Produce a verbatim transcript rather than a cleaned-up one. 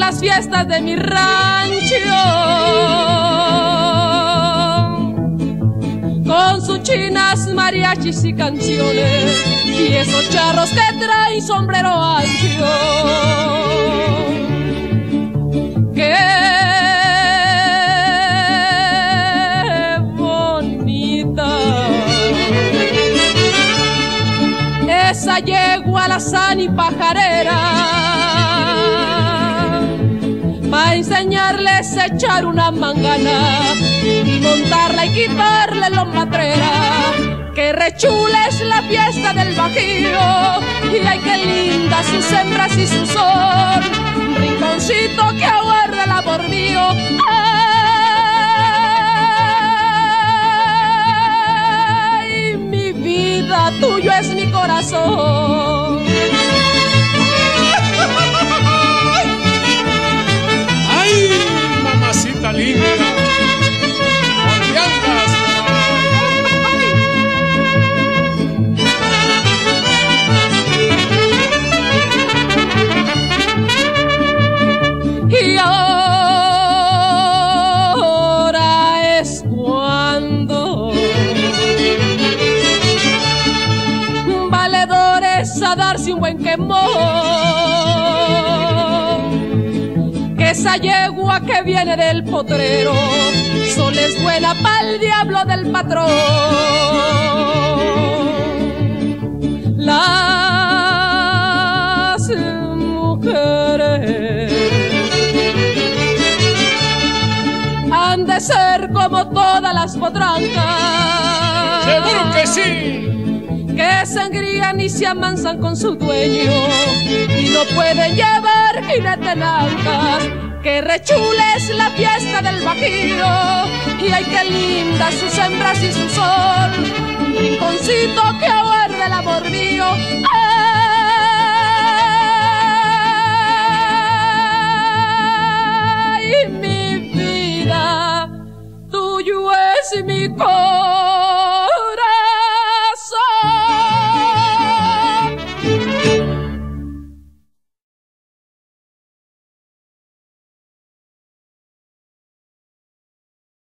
las fiestas de mi rancho, con sus chinas, mariachis y canciones, y esos charros que traen sombrero ancho. ¡Qué bonita! Esa yegua alazán y pajarera, pa' enseñarles a echar una mangana y montarla y quitarle los matreras. Que rechula es la fiesta del Bajío, y ay, qué linda sus hembras y su sol, rinconcito que aguarda el amor mío. Ay, mi vida, tuyo es mi corazón. Ay, mamacita linda. Y ahora es cuando valedores a darse un buen quemón, que esa yegua que viene del potrero solo es buena pa'l diablo del patrón. Las mujeres han de ser como todas las potrancas, ¡seguro que sí! que se engrían y se amansan con su dueño y no pueden llevar jinete en ancas. Que rechula es la fiesta del Bajío, y ay, qué linda sus hembras y su sol, un rinconcito que aguarda el amor mío. ¡Ay!